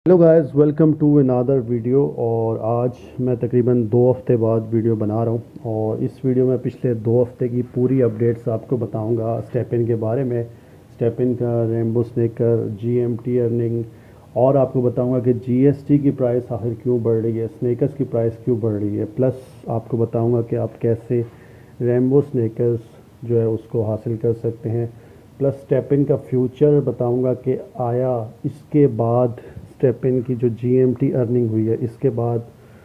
Hello guys, welcome to another video. और आज मैं तकरीबन 2 हफ्ते बाद वीडियो बना रहा हूँ और इस वीडियो में पिछले 2 हफ्ते की पूरी अपडेट्स आपको बताऊँगा स्टेपिन के बारे में। स्टेपिन का, रेनबो स्नेकर, जीएमटी अर्निंग, और आपको बताऊँगा कि जीएसटी की प्राइस आखिर क्यों बढ़ रही है, स्नेकर्स की प्राइस क्यों बढ़ रही है। प्लस आपको बताऊँगा कि आप कैसे रेनबो स्नेकर्स जो है उसको हासिल कर सकते हैं। प्लस स्टेपिन का फ्यूचर बताऊंगा कि आया इसके बाद स्टेपिन की जो जीएमटी अर्निंग हुई है इसके बाद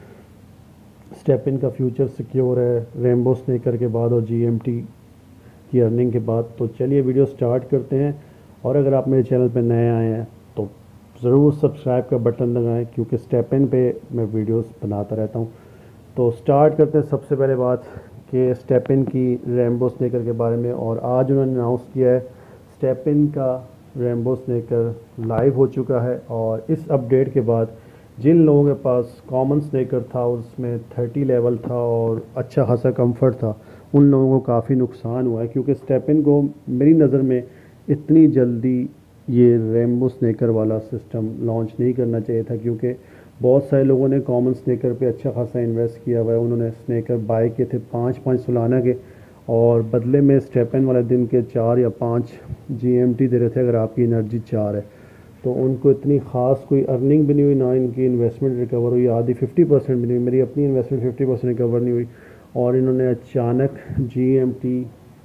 स्टेपिन का फ्यूचर सिक्योर है रेनबो स्नेकर के बाद और जीएमटी की अर्निंग के बाद। तो चलिए वीडियो स्टार्ट करते हैं। और अगर आप मेरे चैनल पर नए आए हैं तो ज़रूर सब्सक्राइब का बटन लगाएं क्योंकि स्टेपिन पे मैं वीडियोस बनाता रहता हूं। तो स्टार्ट करते हैं। सबसे पहले बात कि स्टेपिन की रेनबो स्नेकर के बारे में, और आज उन्होंने अनाउंस किया है स्टेपिन का रेनबो स्नेकर लाइव हो चुका है। और इस अपडेट के बाद जिन लोगों के पास कॉमन स्नेकर था उसमें 30 लेवल था और अच्छा खासा कंफर्ट था, उन लोगों को काफ़ी नुकसान हुआ है क्योंकि स्टेपिन को मेरी नज़र में इतनी जल्दी ये रेनबो स्नेकर वाला सिस्टम लॉन्च नहीं करना चाहिए था क्योंकि बहुत सारे लोगों ने कॉमन स्नेकर पे अच्छा खासा इन्वेस्ट किया हुआ है। उन्होंने स्नेकर बाय किए थे 5-5 सालाना के, और बदले में स्टेपिन वाले दिन के 4 या 5 जीएमटी दे रहे थे अगर आपकी एनर्जी 4 है। तो उनको इतनी ख़ास कोई अर्निंग भी नहीं हुई, ना इनकी इन्वेस्टमेंट रिकवर हुई। आधी 50% भी नहीं, मेरी अपनी इन्वेस्टमेंट 50% रिकवर नहीं हुई। और इन्होंने अचानक जीएमटी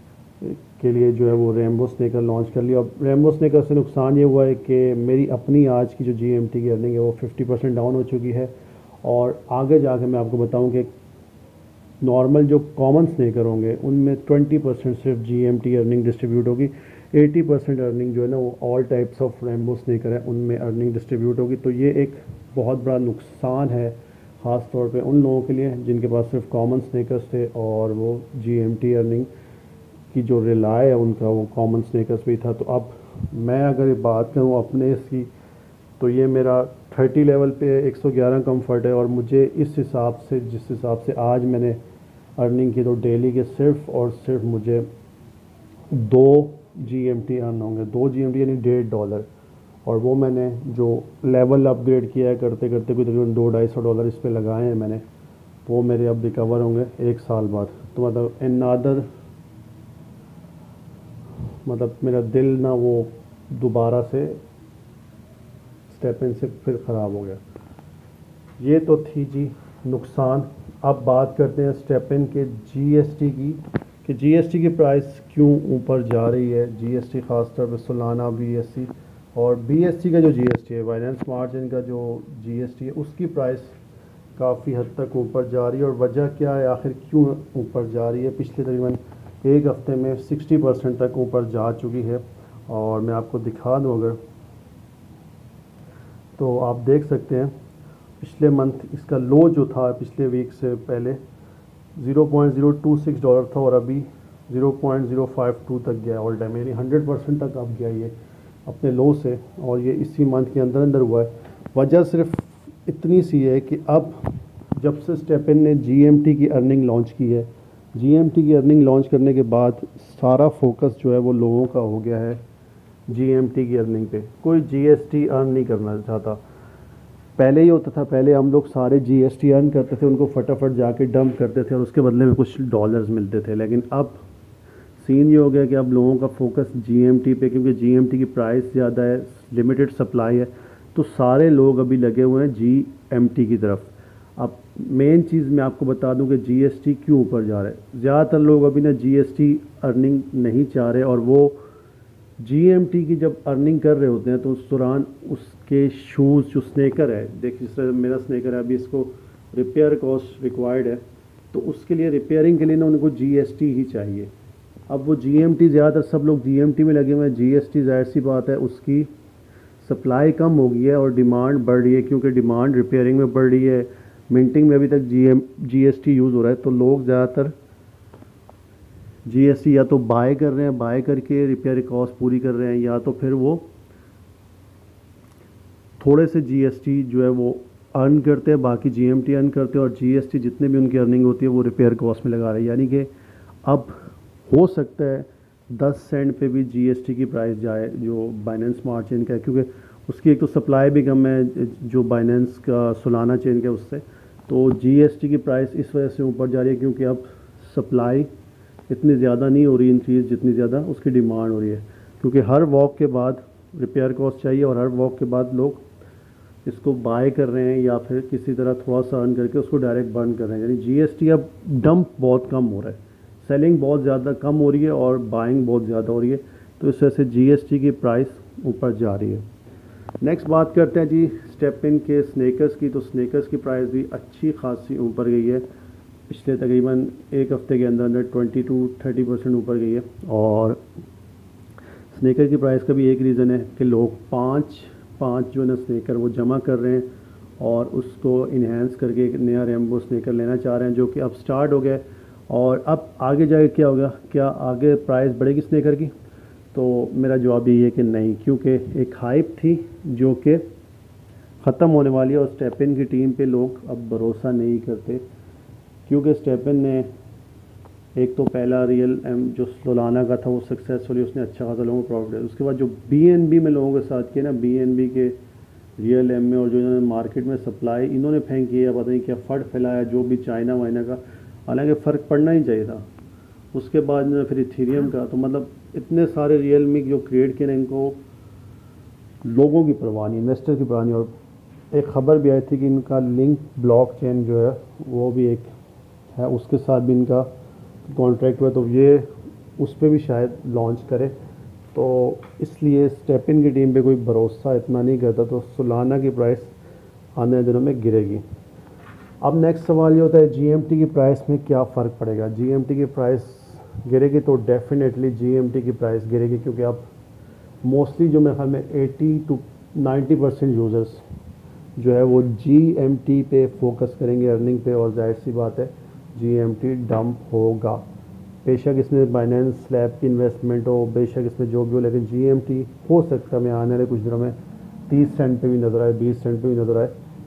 के लिए जो है वो रेनबो स्नेकर लॉन्च कर लिया। अब रेनबो स्नेकर से नुकसान ये हुआ है कि मेरी अपनी आज की जो जीएमटी की अर्निंग है वो 50% डाउन हो चुकी है। और आगे जाके मैं आपको बताऊं कि नॉर्मल जो कॉमन स्नेकर होंगे उनमें 20% सिर्फ जीएमटी अर्निंग डिस्ट्रीब्यूट होगी। 80% अर्निंग जो है ना वो all types of rainbow sneaker है उनमें अर्निंग डिस्ट्रीब्यूट होगी। तो ये एक बहुत बड़ा नुकसान है ख़ास तौर पे उन लोगों के लिए जिनके पास सिर्फ कॉमन स्नेकर्स थे और वो जीएमटी अर्निंग की जो रिलाय है उनका वो कॉमन स्नेकर्स पे था। तो अब मैं अगर बात करूँ अपने इसकी, तो ये मेरा 30 लेवल पे 111 कंफर्ट है। और मुझे इस हिसाब से, जिस हिसाब से आज मैंने अर्निंग की, तो डेली के सिर्फ और सिर्फ मुझे 2 जीएमटी अर्न होंगे। 2 जीएमटी यानी $1.5। और वो मैंने जो लेवल अपग्रेड किया है करते करते कोई तकरीबन $200-250 इस पर लगाए हैं मैंने, वो मेरे अब रिकवर होंगे 1 साल बाद। तो मतलब अनदर, मतलब मेरा दिल ना वो दोबारा से स्टेपिन से फिर ख़राब हो गया। ये तो थी जी नुकसान। अब बात करते हैं स्टेपिन के जीएसटी की, कि जीएसटी की प्राइस क्यों ऊपर जा रही है। जीएसटी ख़ास तौर पर सालाना बीएससी और बीएससी का जो जीएसटी है, फाइनेंस मार्जिन का जो जीएसटी है, उसकी प्राइस काफ़ी हद तक ऊपर जा रही है। और वजह क्या है, आखिर क्यों ऊपर जा रही है। पिछले तकरीबन 1 हफ्ते में 60% तक ऊपर जा चुकी है। और मैं आपको दिखा दूँ अगर, तो आप देख सकते हैं पिछले मंथ इसका लो जो था पिछले वीक से पहले $0.026 था और अभी 0.052 तक गया ऑल टाइम, यानी 100% तक अब गया ये अपने लो से। और ये इसी मंथ के अंदर अंदर हुआ है। वजह सिर्फ इतनी सी है कि अब जब से स्टेपिन ने जीएमटी की अर्निंग लॉन्च की है, जीएमटी की अर्निंग लॉन्च करने के बाद सारा फोकस जो है वो लोगों का हो गया है जीएमटी की अर्निंग पे। कोई जीएसटी अर्न नहीं करना चाहता। पहले ही होता था, पहले हम लोग सारे जीएसटी अर्न करते थे, उनको फटाफट जाके डंप करते थे और उसके बदले में कुछ डॉलर्स मिलते थे। लेकिन अब सीन ये हो गया कि अब लोगों का फोकस जीएमटी पे, क्योंकि जीएमटी की प्राइस ज़्यादा है, लिमिटेड सप्लाई है, तो सारे लोग अभी लगे हुए हैं जीएमटी की तरफ। अब मेन चीज़ मैं आपको बता दूं कि जीएसटी क्यों ऊपर जा रहा है। ज़्यादातर लोग अभी ना जीएसटी अर्निंग नहीं चाह रहे, और वो जीएमटी की जब अर्निंग कर रहे होते हैं तो उस दौरान उसके शूज़ जो स्नेकर है, देखिए जिस तरह मेरा स्नेकर है अभी, इसको रिपेयर कॉस्ट रिक्वायर्ड है, तो उसके लिए रिपेयरिंग के लिए ना उनको जीएसटी ही चाहिए। अब वो जीएमटी, ज़्यादातर सब लोग जीएमटी में लगे हुए हैं। जीएसटी जाहिर सी बात है उसकी सप्लाई कम हो गई है और डिमांड बढ़ रही है, क्योंकि डिमांड रिपेयरिंग में बढ़ रही है, मिंटिंग में अभी तक जीएसटी यूज़ हो रहा है। तो लोग ज़्यादातर जीएसटी या तो बाय कर रहे हैं, बाय करके रिपेयर कॉस्ट पूरी कर रहे हैं, या तो फिर वो थोड़े से जीएसटी जो है वो अर्न करते हैं, बाकी जीएमटी अर्न करते हैं, और जीएसटी जितने भी उनकी अर्निंग होती है वो रिपेयर कॉस्ट में लगा रहे हैं। यानी कि अब हो सकता है 10 सेंट पे भी जीएसटी की प्राइस जाए जो बाइनेंस मार्जिन का है, क्योंकि उसकी एक तो सप्लाई भी कम है जो बाइनेंस का सोलाना चेन का उससे, तो जीएसटी की प्राइस इस वजह से ऊपर जा रही है क्योंकि अब सप्लाई इतनी ज़्यादा नहीं हो रही इंक्रीज़ जितनी ज़्यादा उसकी डिमांड हो रही है, क्योंकि हर वॉक के बाद रिपेयर कॉस्ट चाहिए और हर वॉक के बाद लोग इसको बाय कर रहे हैं या फिर किसी तरह थोड़ा सा अर्न करके उसको डायरेक्ट बर्न कर रहे हैं। यानी जीएसटी अब डंप बहुत कम हो रहा है, सेलिंग बहुत ज़्यादा कम हो रही है और बाइंग बहुत ज़्यादा हो रही है, तो इस वजह से जीएसटी की प्राइस ऊपर जा रही है। नेक्स्ट बात करते हैं जी स्टेपिन के स्नेकर्स की। तो स्नेकर्स की प्राइस भी अच्छी खासी ऊपर गई है, पिछले तकरीबन एक हफ़्ते के अंदर अंदर 20 to 30% ऊपर गई है। और स्नेकर की प्राइस का भी एक रीज़न है कि लोग पाँच जो है ना स्नेकर वो जमा कर रहे हैं और उसको इन्हेंस करके एक नया रेम्बो स्नेकर लेना चाह रहे हैं, जो कि अब स्टार्ट हो गया है। और अब आगे जाके क्या होगा, क्या आगे प्राइस बढ़ेगी स्नेकर की? तो मेरा जवाब यही है कि नहीं, क्योंकि एक हाइप थी जो कि ख़त्म होने वाली है और स्टेपिन की टीम पे लोग अब भरोसा नहीं करते, क्योंकि स्टेपिन ने एक तो पहला रियल एम जो सोलाना का था वो सक्सेसफुली उसने अच्छा खासा लोगों को प्रॉफिट है। उसके बाद जो बीएनबी में लोगों के साथ किया ना, बीएनबी के रियल एम में, और जो इन्होंने मार्केट में सप्लाई इन्होंने फेंकी है, पता नहीं क्या फट फैलाया जो भी चाइना वाइना का, हालांकि फ़र्क पड़ना ही चाहिए था। उसके बाद इन्होंने फिर इथीरियम का, तो मतलब इतने सारे रियल मी जो क्रिएट किए इनको लोगों की परवाह नहीं, इन्वेस्टर की परवाह नहीं। और एक ख़बर भी आई थी कि इनका लिंक ब्लॉक चेन जो है वो भी एक है, उसके साथ भी इनका कॉन्ट्रैक्ट हुआ, तो ये उस पर भी शायद लॉन्च करे। तो इसलिए स्टेपिन की टीम पे कोई भरोसा इतना नहीं करता, तो सोलाना की प्राइस आने वाले दिनों में गिरेगी। अब नेक्स्ट सवाल ये होता है जीएमटी की प्राइस में क्या फ़र्क पड़ेगा। जीएमटी की प्राइस गिरेगी तो डेफिनेटली जीएमटी की प्राइस गिरेगी, क्योंकि अब मोस्टली जो मेरे ख्याल में 80 to 90% यूज़र्स जो है वो जीएमटी पे फोकस करेंगे अर्निंग पे, और जाहिर सी बात है जीएमटी डंप होगा। बेशक इसमें बाइनेंस स्लैब की इन्वेस्टमेंट हो, बेशक इसमें जो भी हो, लेकिन जीएमटी हो सकता है मैं आने वाले कुछ दिनों में 30 सेंट पे भी नज़र आए, 20 सेंट पे भी नज़र आए,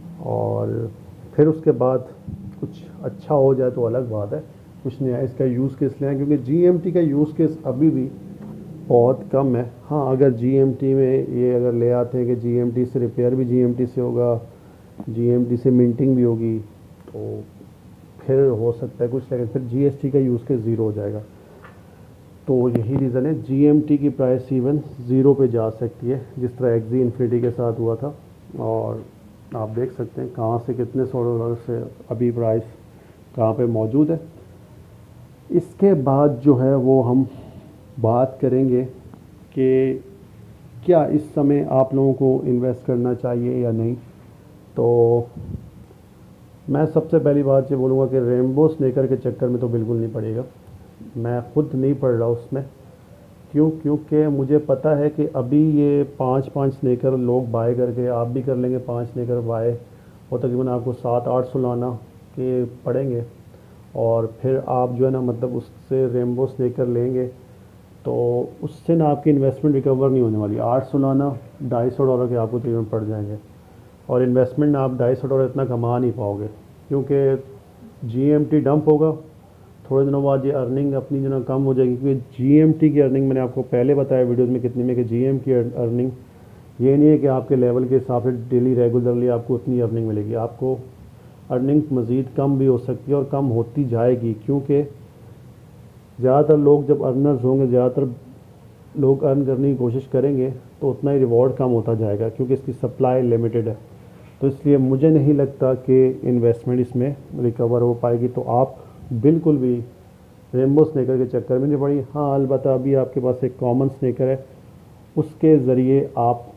और फिर उसके बाद कुछ अच्छा हो जाए तो अलग बात है। कुछ नया इसका यूज़ केस लें, क्योंकि जीएमटी का यूज़ केस अभी भी बहुत कम है। हाँ, अगर जीएमटी में ये अगर ले आते हैं कि जीएमटी से रिपेयर भी जीएमटी से होगा, जीएमटी से मिंटिंग भी होगी, तो फिर हो सकता है कुछ, लेकिन फिर जीएसटी का यूज़ केस ज़ीरो हो जाएगा। तो यही रीज़न है जीएमटी की प्राइस इवन ज़ीरो पे जा सकती है, जिस तरह एक्जी इन्फिनिटी के साथ हुआ था। और आप देख सकते हैं कहाँ से कितने $100 से अभी प्राइस कहाँ पे मौजूद है। इसके बाद जो है वो हम बात करेंगे कि क्या इस समय आप लोगों को इन्वेस्ट करना चाहिए या नहीं। तो मैं सबसे पहली बात ये बोलूँगा कि रेम्बो स्नेकर के चक्कर में तो बिल्कुल नहीं पड़ेगा, मैं ख़ुद नहीं पड़ रहा उसमें। क्यों? क्योंकि मुझे पता है कि अभी ये 5-5 स्नेकर लोग बाय करके, आप भी कर लेंगे 5 स्नेकर बाय, और तकरीबन आपको 7-8 सोलाना के पड़ेंगे, और फिर आप जो है ना मतलब उससे रेम्बो स्नेकर लेंगे तो उससे ना आपकी इन्वेस्टमेंट रिकवर नहीं होने वाली। 8 सोलाना $250 के आपको तकरीबन पड़ जाएंगे, और इन्वेस्टमेंट ना आप $250 इतना कमा नहीं पाओगे, क्योंकि जीएमटी डंप होगा, थोड़े दिनों बाद ये अर्निंग अपनी जो ना कम हो जाएगी। क्योंकि जीएमटी की अर्निंग मैंने आपको पहले बताया वीडियोज़ में कितनी में, कि जीएम की अर्निंग ये नहीं है कि आपके लेवल के हिसाब से डेली रेगुलरली आपको उतनी अर्निंग मिलेगी, आपको अर्निंग मज़ीद कम भी हो सकती है और कम होती जाएगी, क्योंकि ज़्यादातर लोग जब अर्नर्स होंगे, ज़्यादातर लोग अर्न करने की कोशिश करेंगे तो उतना ही रिवॉर्ड कम होता जाएगा, क्योंकि इसकी सप्लाई लिमिटेड है। तो इसलिए मुझे नहीं लगता कि इन्वेस्टमेंट इसमें रिकवर हो पाएगी। तो आप बिल्कुल भी रेम्बो स्नेकर के चक्कर में नहीं पड़ी। हाँ, अलबत्ता अभी आपके पास एक कॉमन स्नेकर है, उसके ज़रिए आप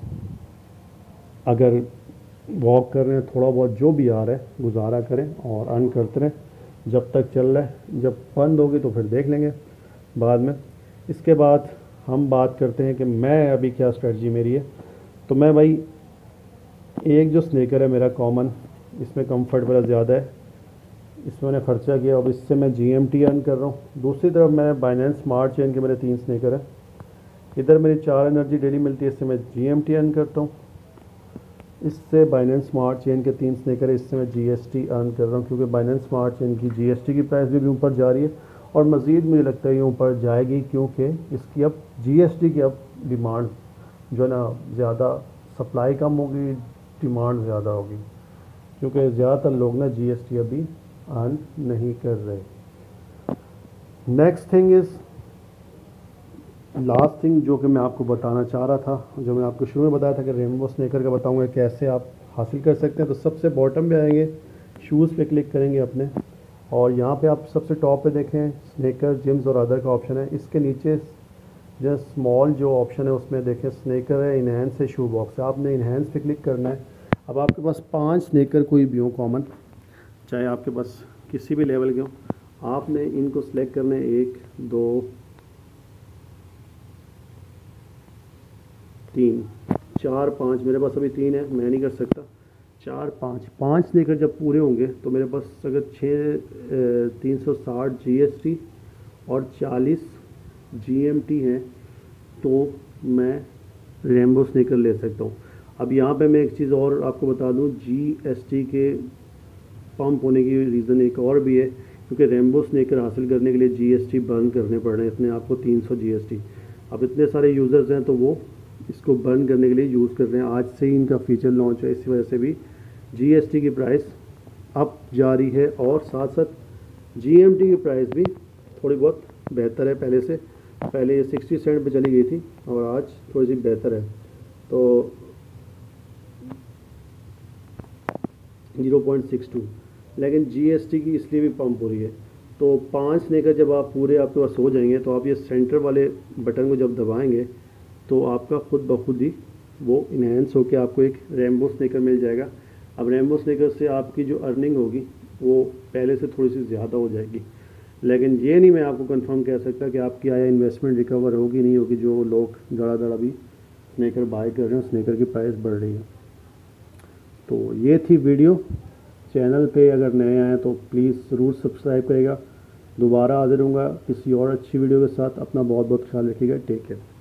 अगर वॉक कर रहे हैं, थोड़ा बहुत जो भी आ रहा है गुजारा करें और अर्न करते रहें जब तक चल रहा है। जब बंद होगी तो फिर देख लेंगे बाद में। इसके बाद हम बात करते हैं कि मैं अभी क्या स्ट्रेटजी मेरी है। तो मैं भाई एक जो स्नेकर है मेरा कॉमन, इसमें कंफर्ट बड़ा ज़्यादा है, इसमें मैंने ख़र्चा किया, अब इससे मैं जीएमटी अर्न कर रहा हूँ। दूसरी तरफ मैं बाइनेंस स्मार्ट चेन के मेरे 3 स्नेकर है, इधर मेरी 4 एनर्जी डेली मिलती है, इससे मैं जीएमटी अर्न करता हूँ। इससे बाइनेंस स्मार्ट चेन के 3 स्नेकर है, इससे मैं जीएसटी अर्न कर रहा हूँ, क्योंकि बाइनेंस स्मार्ट चेन की जीएसटी की प्राइस भी ऊपर जा रही है और मज़ीद मुझे लगता है ये ऊपर जाएगी, क्योंकि इसकी अब जीएसटी की अब डिमांड जो है ना ज़्यादा सप्लाई कम होगी, डिमांड ज़्यादा होगी, क्योंकि ज़्यादातर लोग ना जीएसटी अभी अर्न नहीं कर रहे। Next thing is, last thing जो कि मैं आपको बताना चाह रहा था, जो मैं आपको शुरू में बताया था कि रेनबो स्नेकर का बताऊंगा कैसे आप हासिल कर सकते हैं। तो सबसे बॉटम पे आएंगे, शूज़ पे क्लिक करेंगे अपने, और यहाँ पे आप सबसे टॉप पे देखें स्नेकर, जिम्स और अदर का ऑप्शन है। इसके नीचे जो स्मॉल जो ऑप्शन है उसमें देखें स्नेकर है, इन्हेंस है, शू बॉक्स है। आपने इन्हेंस पे क्लिक करना है। अब आपके पास 5 स्नेकर कोई भी हो कॉमन, चाहे आपके पास किसी भी लेवल के हो, आपने इनको सेलेक्ट करना है। 1 2 3 4 5, मेरे पास अभी 3 है, मैं नहीं कर सकता। 4 5 स्नेकर जब पूरे होंगे तो मेरे पास अगर 360 जीएसटी और 40 जीएमटी हैं तो मैं रेनबो स्नेकर ले सकता हूँ। अब यहाँ पे मैं एक चीज़ और आपको बता दूँ, जीएसटी के पंप होने की रीज़न एक और भी है, क्योंकि रेनबो स्नेकर हासिल करने के लिए जीएसटी बर्न करने पड़ रहे हैं इतने, आपको 300 जीएसटी। अब इतने सारे यूज़र्स हैं तो वो इसको बर्न करने के लिए यूज़ कर रहे हैं। आज से ही इनका फीचर लॉन्च है, इसी वजह से भी जीएसटी की प्राइस अप जा रही है, और साथ साथ जीएमटी की प्राइस भी थोड़ी बहुत बेहतर है पहले से। पहले ये 60 सेंट पे चली गई थी और आज थोड़ी सी बेहतर है, तो 0.62, लेकिन जीएसटी की इसलिए भी पंप हो रही है। तो 5 स्नेकर जब आप पूरे आपके पास हो जाएंगे तो आप ये सेंटर वाले बटन को जब दबाएंगे तो आपका खुद ब खुद ही वो इन्हेंस होकर आपको एक रेनबो स्नेकर मिल जाएगा। अब रेनबो स्नेकर से आपकी जो अर्निंग होगी वो पहले से थोड़ी सी ज़्यादा हो जाएगी, लेकिन ये नहीं मैं आपको कंफर्म कह सकता कि आपकी आया इन्वेस्टमेंट रिकवर होगी नहीं होगी। जो लोग धड़ा भी स्नेकर बाय कर रहे हैं, स्नेकर की प्राइस बढ़ रही है। तो ये थी वीडियो। चैनल पे अगर नए आए तो प्लीज़ ज़रूर सब्सक्राइब करेगा। दोबारा हाजिर होऊंगा किसी और अच्छी वीडियो के साथ। अपना बहुत बहुत ख्याल रखिएगा। Take care.